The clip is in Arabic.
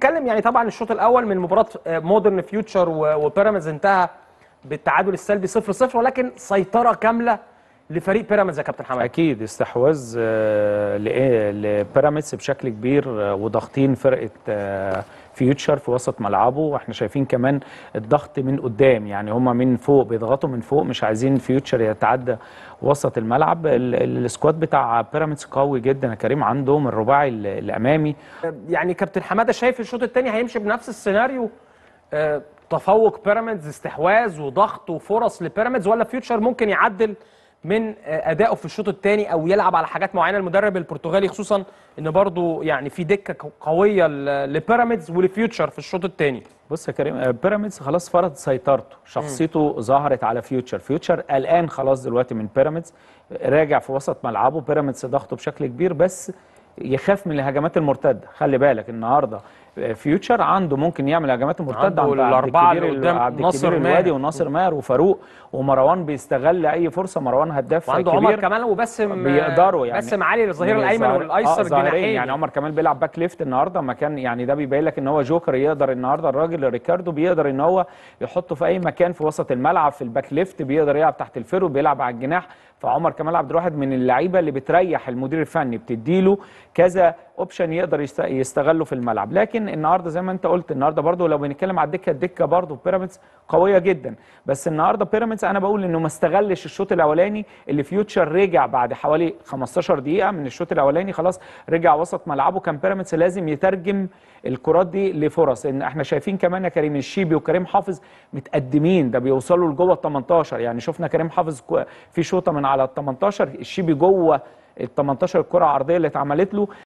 نتكلم يعني طبعا الشوط الاول من مباراه مودرن فيوتشر وبيراميدز انتهى بالتعادل السلبي 0-0، ولكن سيطره كامله لفريق بيراميدز يا كابتن حماد. اكيد استحواذ لبيراميدز بشكل كبير، وضاغطين فرقه فيوتشر في وسط ملعبه، واحنا شايفين كمان الضغط من قدام، يعني هم من فوق بيضغطوا من فوق، مش عايزين فيوتشر يتعدى وسط الملعب. السكواد بتاع بيراميدز قوي جدا يا كريم، عندهم الرباعي الامامي. يعني كابتن حماده شايف الشوط الثاني هيمشي بنفس السيناريو، تفوق بيراميدز، استحواذ وضغط وفرص لبيراميدز، ولا فيوتشر ممكن يعدل من ادائه في الشوط الثاني او يلعب على حاجات معينه؟ المدرب البرتغالي خصوصا ان برضو يعني في دكه قويه لبيراميدز ولفيوتشر في الشوط الثاني. بص يا كريم، بيراميدز خلاص فرض سيطرته، شخصيته ظهرت على فيوتشر قلقان خلاص دلوقتي من بيراميدز، راجع في وسط ملعبه. بيراميدز ضغطه بشكل كبير، بس يخاف من الهجمات المرتده. خلي بالك النهارده فيوتشر عنده ممكن يعمل هجمات مرتده عند الاربعه اللي قدام، عبد الكبير الوادي وناصر ماهر وفاروق ومروان، بيستغل اي فرصه. مروان هداف وعنده كبير، عمر كمال وباسم، بيقدروا يعني باسم علي الظهير الايمن والايسر جناحين. يعني عمر كمال بيلعب باك ليفت النهارده مكان، يعني ده بيبين لك ان هو جوكر. يقدر النهارده الراجل ريكاردو بيقدر ان هو يحطه في اي مكان في وسط الملعب، في الباك ليفت بيقدر يلعب تحت الفيرو، بيلعب على الجناح. فعمر كمال عبد الواحد من اللعيبه اللي بتريح المدير الفني، بتديله كذا اوبشن يقدر يستغله في الملعب. لكن النهارده زي ما انت قلت، النهارده برضو لو بنتكلم على الدكه برضو بيراميدز قويه جدا، بس النهارده بيراميدز انا بقول انه ما استغلش الشوط الاولاني اللي فيوتشر رجع بعد حوالي 15 دقيقه من الشوط الاولاني، خلاص رجع وسط ملعبه. كان بيراميدز لازم يترجم الكرات دي لفرص. ان احنا شايفين كمان يا كريم الشيبي وكريم حافظ متقدمين، ده بيوصلوا لجوه ال 18. يعني شفنا كريم حافظ في شوطه من على ال 18، الشيبي جوه ال 18 الكره العرضيه اللي اتعملت له.